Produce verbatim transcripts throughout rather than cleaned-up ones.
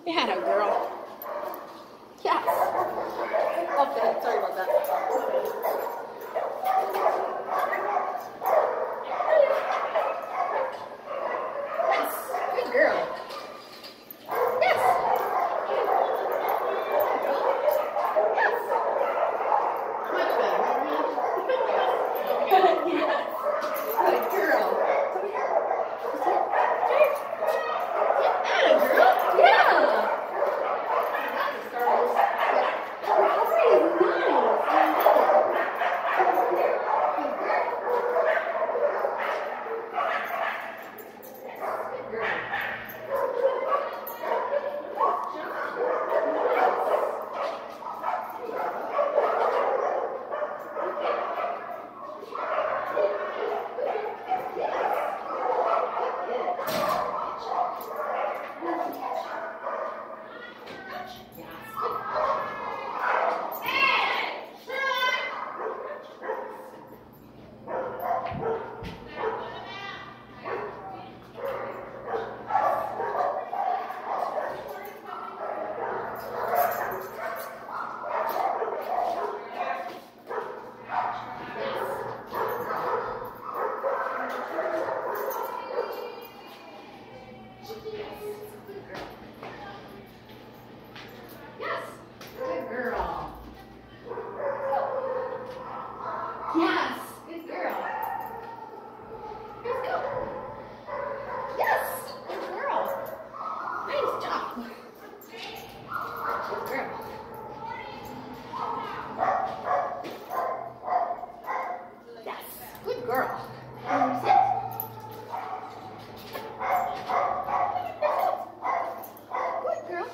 Yeah, girl. Yes. Okay, sorry about that. Yes, good girl. Yes. Yes. Much better. Yes. Good girl. Yeah, girl. Yeah. Yes, good girl. Let's go. Yes, good girl. Nice job. Good girl. Yes, good girl. And sit. Good girl.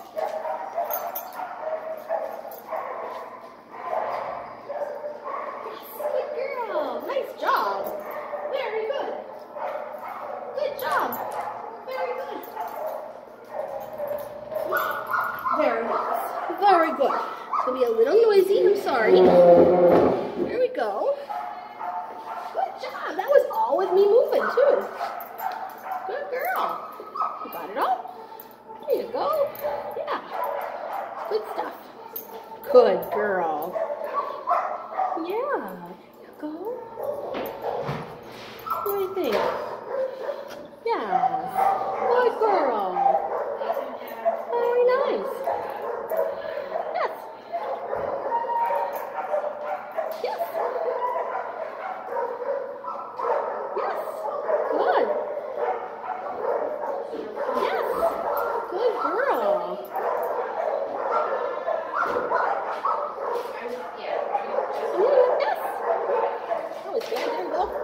Nice job. Very good. Good job. Very good. Very nice. Very good. It's going to be a little noisy. I'm sorry. There we go. Good job. That was all with me moving, too. Good girl. You got it all? There you go. Yeah. Good stuff. Good girl. Yeah. Go. What do you think? Yeah. Good girl. Very nice. Yes. Yes. Yes. Good. Yes. Good girl. Yes. Oh, it's good. There we go.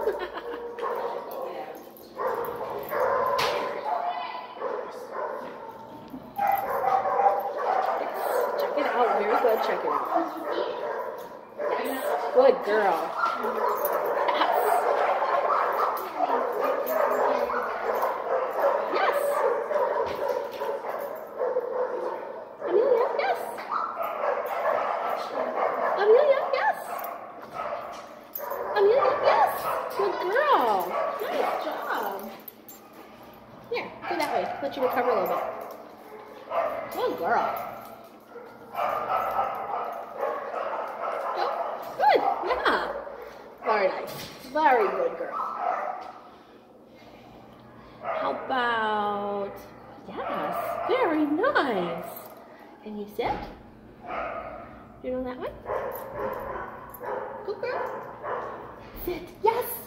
Check it out. Very good. Check it out. Yes. Good girl. Yes. Yes. Amelia, yes. Amelia, yes. Amelia, yes. Good girl. Nice job. Here, go that way. Let you recover a little bit. Good girl. Go. Good. Yeah. Very nice. Very good girl. How about, yes, very nice. Can you sit? You know that way? Good girl. Sit. Yes.